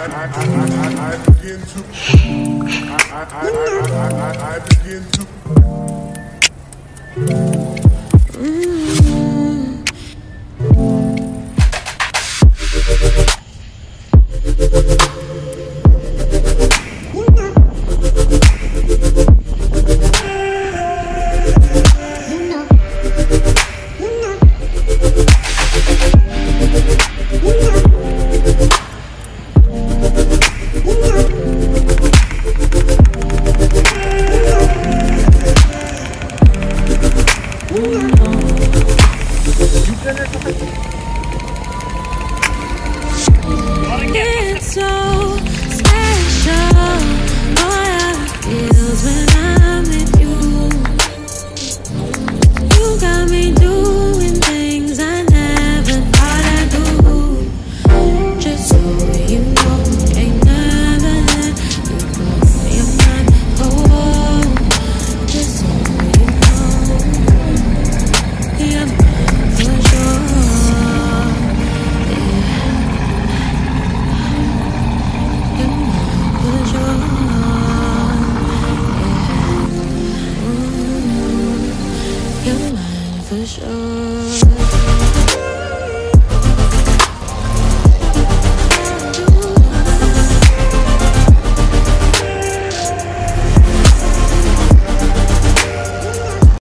begin to It's so special, what I feels when I'm with you. You got me doing things I never thought I'd do. Just so you know, ain't never let you go. You're not cold. Just so you know, you're mine for sure. You're mine for sure.